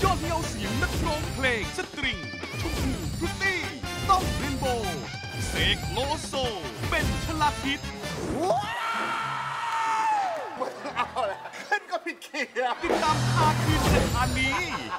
อดเงาเสียงนักร้องเพลงสตริงชมพูพรุตตี้ต้องเรนโบว์เสกโลโซเป็นชลาทิศเอาละขึ้นก็ผิดเกียร์ติดตามคาคืนในอันนี้